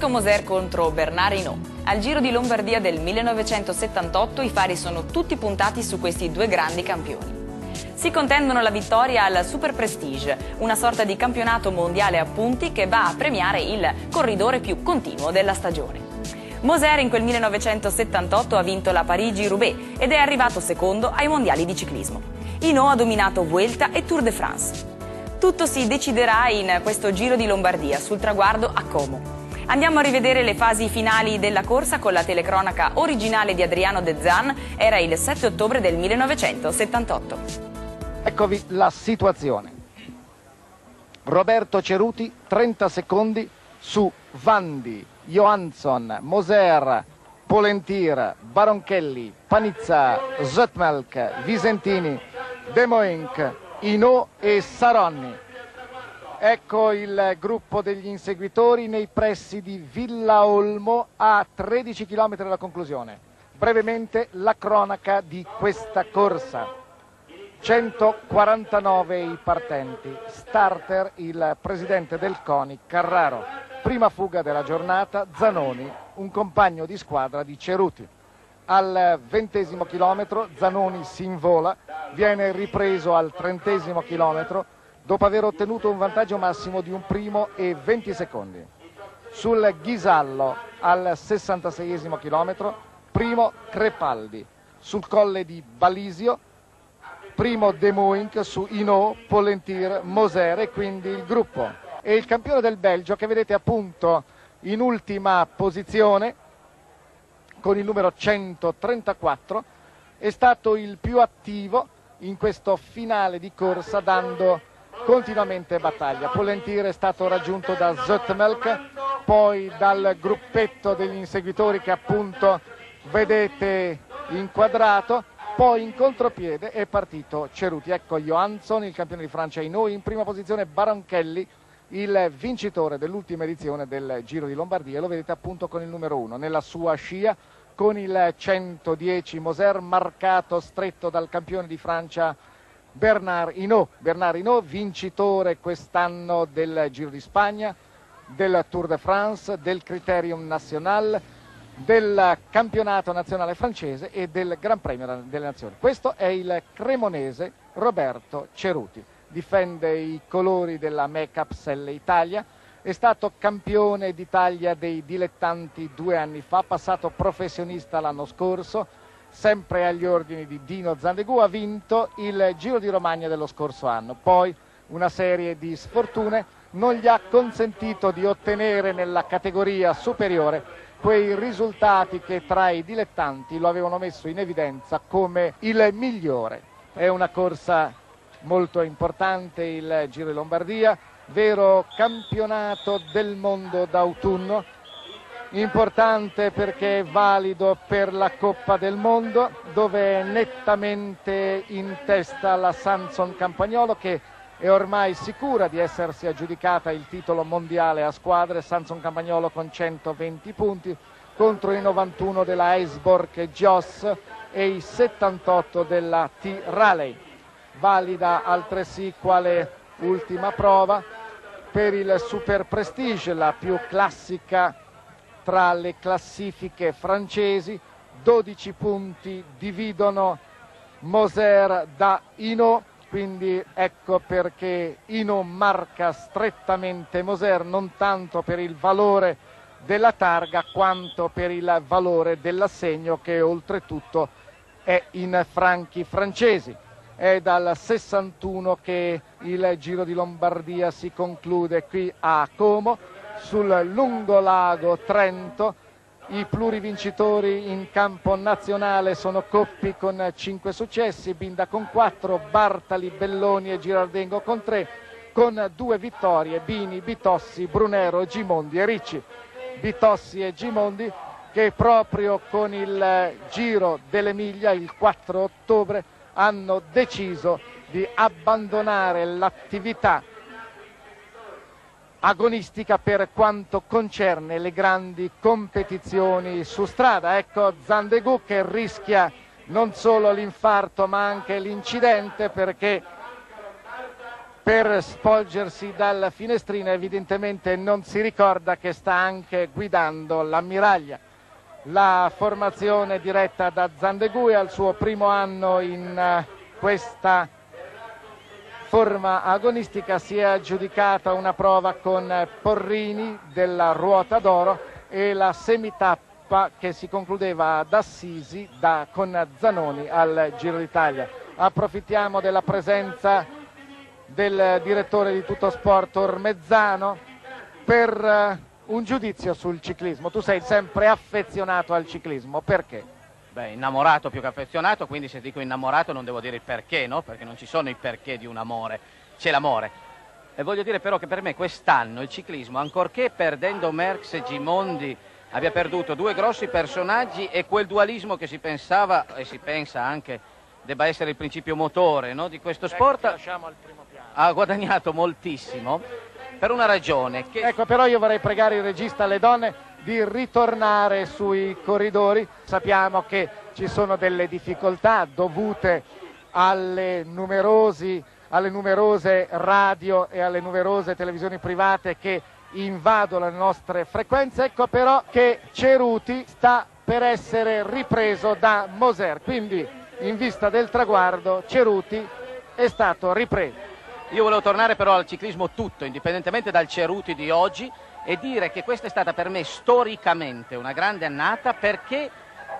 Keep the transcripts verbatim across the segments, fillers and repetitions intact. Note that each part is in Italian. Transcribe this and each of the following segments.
Enrico Moser contro Bernard Hinault. Al Giro di Lombardia del millenovecentosettantotto i fari sono tutti puntati su questi due grandi campioni. Si contendono la vittoria al Super Prestige, una sorta di campionato mondiale a punti che va a premiare il corridore più continuo della stagione. Moser in quel millenovecentosettantotto ha vinto la Parigi-Roubaix ed è arrivato secondo ai mondiali di ciclismo. Hinault ha dominato Vuelta e Tour de France. Tutto si deciderà in questo Giro di Lombardia, sul traguardo a Como. Andiamo a rivedere le fasi finali della corsa con la telecronaca originale di Adriano De Zan. Era il sette ottobre del millenovecentosettantotto. Eccovi la situazione. Roberto Ceruti, trenta secondi su Vandy, Johansson, Moser, Polentir, Baronchelli, Panizza, Zoetmelk, Visentini, De Moenk, Hinault e Saronni. Ecco il gruppo degli inseguitori nei pressi di Villa Olmo a tredici chilometri dalla conclusione. Brevemente la cronaca di questa corsa. centoquarantanove i partenti, starter il presidente del CONI Carraro, prima fuga della giornata Zanoni, un compagno di squadra di Ceruti. Al ventesimo chilometro Zanoni si invola, viene ripreso al trentesimo chilometro dopo aver ottenuto un vantaggio massimo di un primo e venti secondi. Sul Ghisallo al sessantaseiesimo chilometro primo Crepaldi, sul colle di Balisio primo De Moenk su Hinault, Polentir, Moser e quindi il gruppo. E il campione del Belgio che vedete appunto in ultima posizione con il numero centotrentaquattro è stato il più attivo in questo finale di corsa dando continuamente battaglia. Polentir è stato raggiunto da Zoetmelk, poi dal gruppetto degli inseguitori che appunto vedete inquadrato. Poi in contropiede è partito Ceruti. Ecco Johansson, il campione di Francia Hinault, in prima posizione Baronchelli, il vincitore dell'ultima edizione del Giro di Lombardia. Lo vedete appunto con il numero uno. Nella sua scia con il centodieci Moser, marcato stretto dal campione di Francia Bernard Hinault. Bernard Hinault, vincitore quest'anno del Giro di Spagna, del Tour de France, del Criterium National, del campionato nazionale francese e del Gran Premio delle Nazioni. Questo è il cremonese Roberto Ceruti, difende i colori della Mecapselle Italia, è stato campione d'Italia dei dilettanti due anni fa, passato professionista l'anno scorso, sempre agli ordini di Dino Zandegù, ha vinto il Giro di Romagna dello scorso anno, poi una serie di sfortune non gli ha consentito di ottenere nella categoria superiore quei risultati che tra i dilettanti lo avevano messo in evidenza come il migliore. È una corsa molto importante il Giro di Lombardia, vero campionato del mondo d'autunno, importante perché è valido per la Coppa del Mondo, dove è nettamente in testa la Sanson Campagnolo che è ormai sicura di essersi aggiudicata il titolo mondiale a squadre. Sanson Campagnolo con centoventi punti contro i novantuno della Eisborg Gios e i settantotto della T. Raleigh. Valida altresì quale ultima prova per il Super Prestige, la più classica tra le classifiche francesi. dodici punti dividono Moser da Hinault. Quindi ecco perché Hinault marca strettamente Moser, non tanto per il valore della targa quanto per il valore dell'assegno che oltretutto è in franchi francesi. È dal sessantuno che il Giro di Lombardia si conclude qui a Como, sul lungo lago Trento. I plurivincitori in campo nazionale sono Coppi con cinque successi, Binda con quattro, Bartali, Belloni e Girardengo con tre, con due vittorie Bini, Bitossi, Brunero, Gimondi e Ricci. Bitossi e Gimondi che proprio con il Giro dell'Emilia il quattro ottobre hanno deciso di abbandonare l'attività agonistica per quanto concerne le grandi competizioni su strada. Ecco Zandegù che rischia non solo l'infarto ma anche l'incidente, perché per spolgersi dal finestrino, evidentemente non si ricorda che sta anche guidando l'ammiraglia. La formazione diretta da Zandegui al suo primo anno in questa forma agonistica si è aggiudicata una prova con Porrini della ruota d'oro e la semitappa che si concludeva ad Assisi da, con Zanoni al Giro d'Italia. Approfittiamo della presenza del direttore di Tuttosport Ormezzano per un giudizio sul ciclismo. Tu sei sempre affezionato al ciclismo, perché? Beh, innamorato più che affezionato, quindi se dico innamorato non devo dire il perché, no? Perché non ci sono i perché di un amore, c'è l'amore. E voglio dire però che per me quest'anno il ciclismo, ancorché perdendo Merckx e Gimondi, abbia perduto due grossi personaggi e quel dualismo che si pensava e si pensa anche debba essere il principio motore, no, di questo sport, ecco, ha guadagnato moltissimo per una ragione. Che... Ecco, però io vorrei pregare il regista, le donne, di ritornare sui corridori. Sappiamo che ci sono delle difficoltà dovute alle, numerosi, alle numerose radio e alle numerose televisioni private che invadono le nostre frequenze. Ecco però che Ceruti sta per essere ripreso da Moser, quindi in vista del traguardo Ceruti è stato ripreso. Io volevo tornare però al ciclismo tutto, indipendentemente dal Ceruti di oggi, e dire che questa è stata per me storicamente una grande annata, perché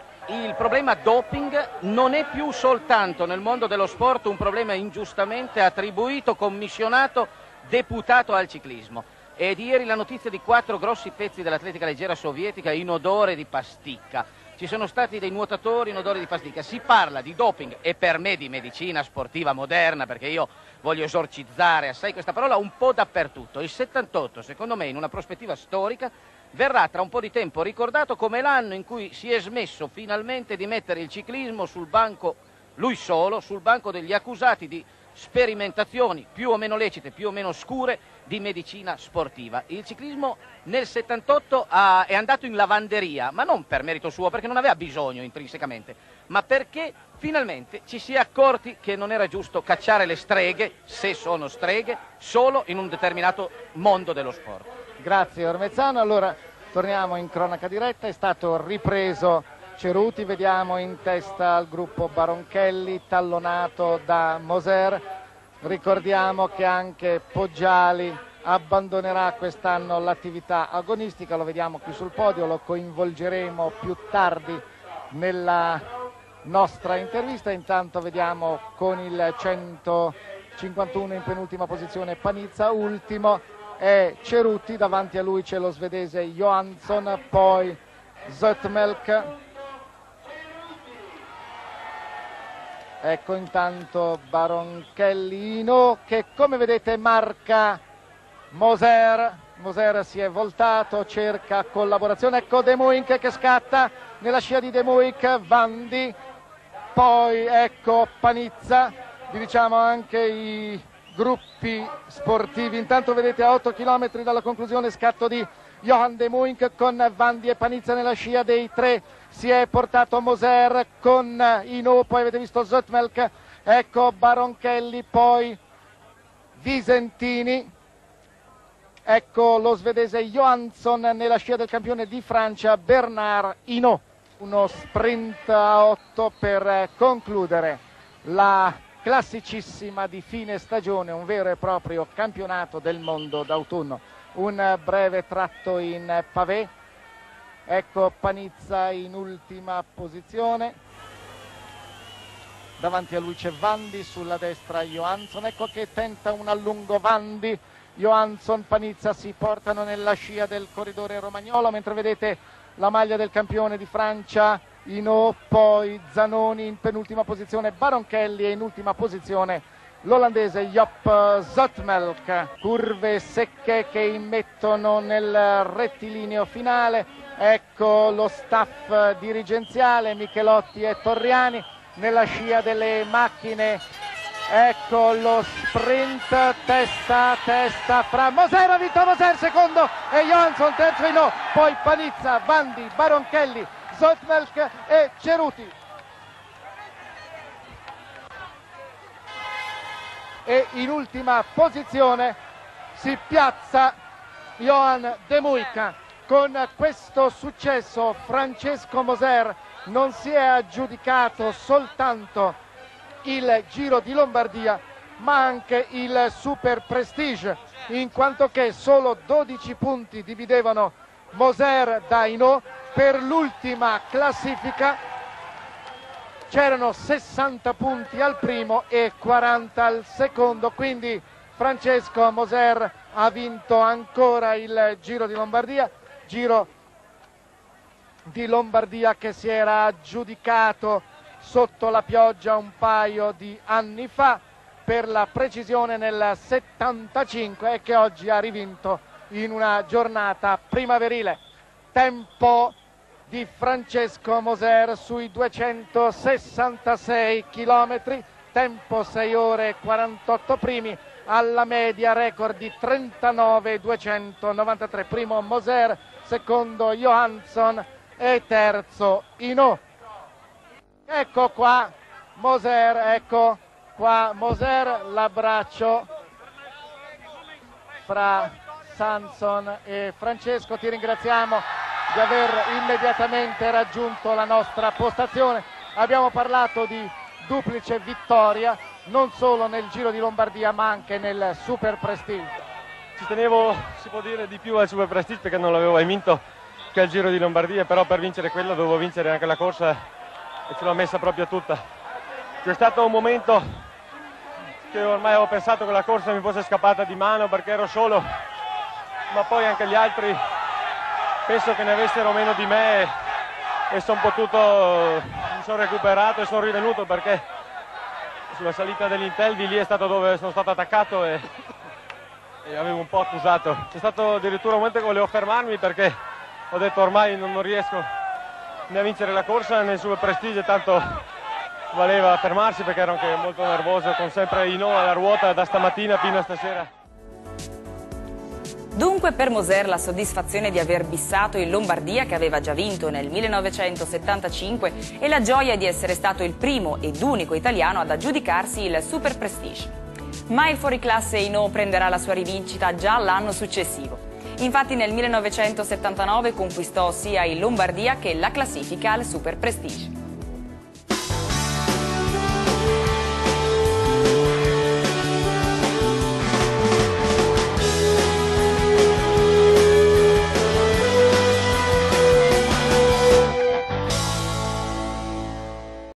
il problema doping non è più soltanto nel mondo dello sport un problema ingiustamente attribuito, commissionato, deputato al ciclismo. E di ieri la notizia di quattro grossi pezzi dell'atletica leggera sovietica in odore di pasticca. Ci sono stati dei nuotatori in odore di pasticca. Si parla di doping e per me di medicina sportiva moderna, perché io voglio esorcizzare assai questa parola, un po' dappertutto. Il settantotto, secondo me, in una prospettiva storica, verrà tra un po' di tempo ricordato come l'anno in cui si è smesso finalmente di mettere il ciclismo sul banco, lui solo, sul banco degli accusati di sperimentazioni più o meno lecite, più o meno scure di medicina sportiva. Il ciclismo nel settantotto ha, è andato in lavanderia, ma non per merito suo, perché non aveva bisogno intrinsecamente, ma perché finalmente ci si è accorti che non era giusto cacciare le streghe, se sono streghe, solo in un determinato mondo dello sport. Grazie Ormezzano. Allora torniamo in cronaca diretta, è stato ripreso Ceruti, vediamo in testa al gruppo Baronchelli, tallonato da Moser. Ricordiamo che anche Poggiali abbandonerà quest'anno l'attività agonistica, lo vediamo qui sul podio, lo coinvolgeremo più tardi nella nostra intervista. Intanto vediamo con il centocinquantuno in penultima posizione Panizza, ultimo è Ceruti, davanti a lui c'è lo svedese Johansson, poi Zoetemelk. Ecco intanto Baroncellino che, come vedete, marca Moser. Moser si è voltato, cerca collaborazione. Ecco De Muink che scatta nella scia di De Muink, Vandi, poi ecco Panizza. Vi diciamo anche i gruppi sportivi. Intanto vedete a otto chilometri dalla conclusione scatto di Johan De Muink con Vandi e Panizza nella scia dei tre. Si è portato Moser con Ino, poi avete visto Zoetemelk, ecco Baronchelli, poi Visentini, ecco lo svedese Johansson nella scia del campione di Francia Bernard Hinault. Uno sprint a otto per concludere la classicissima di fine stagione, un vero e proprio campionato del mondo d'autunno. Un breve tratto in pavé. Ecco Panizza in ultima posizione, davanti a lui c'è Vandi, sulla destra Johansson, ecco che tenta un allungo Vandi, Johansson, Panizza si portano nella scia del corridore romagnolo, mentre vedete la maglia del campione di Francia, Hinault, poi Zanoni in penultima posizione, Baronchelli e in ultima posizione l'olandese Joop Zoetemelk. Curve secche che immettono nel rettilineo finale. Ecco lo staff dirigenziale, Michelotti e Torriani nella scia delle macchine. Ecco lo sprint testa a testa fra Moser, ha vinto Moser, secondo e Johansson, terzo Hinault, poi Panizza, Vandi, Baronchelli, Zoetemelk e Ceruti. e in ultima posizione si piazza Johan De Muica. Con questo successo Francesco Moser non si è aggiudicato soltanto il Giro di Lombardia, ma anche il Super Prestige, in quanto che solo dodici punti dividevano Moser da Hinault. Per l'ultima classifica c'erano sessanta punti al primo e quaranta al secondo, quindi Francesco Moser ha vinto ancora il Giro di Lombardia, Giro di Lombardia che si era aggiudicato sotto la pioggia un paio di anni fa, per la precisione nel settantacinque, e che oggi ha rivinto in una giornata primaverile. Tempo di Francesco Moser sui duecentosessantasei chilometri, tempo sei ore e quarantotto primi, alla media record di trentanove duecentonovantatré. Primo Moser, secondo Johansson e terzo Hinault. Ecco qua Moser, ecco qua Moser, l'abbraccio fra Sanson e Francesco. Ti ringraziamo di aver immediatamente raggiunto la nostra postazione. Abbiamo parlato di duplice vittoria non solo nel Giro di Lombardia ma anche nel Super Prestige. Ci tenevo, si può dire, di più al Super Prestige perché non l'avevo mai vinto che al Giro di Lombardia, però per vincere quello dovevo vincere anche la corsa e ce l'ho messa proprio tutta. C'è stato un momento che ormai avevo pensato che la corsa mi fosse scappata di mano perché ero solo, ma poi anche gli altri penso che ne avessero meno di me e sono potuto, mi sono recuperato e sono rivenuto, perché sulla salita dell'Intelvi lì è stato dove sono stato attaccato e, e avevo un po' accusato. C'è stato addirittura un momento che volevo fermarmi perché ho detto ormai non, non riesco né a vincere la corsa né sul Prestige, tanto valeva fermarsi perché ero anche molto nervoso, con sempre Hinault alla ruota da stamattina fino a stasera. Dunque per Moser la soddisfazione di aver bissato il Lombardia, che aveva già vinto nel millenovecentosettantacinque, e la gioia di essere stato il primo ed unico italiano ad aggiudicarsi il Super Prestige. Ma il fuoriclasse Hinault prenderà la sua rivincita già l'anno successivo. Infatti nel millenovecentosettantanove conquistò sia il Lombardia che la classifica al Super Prestige.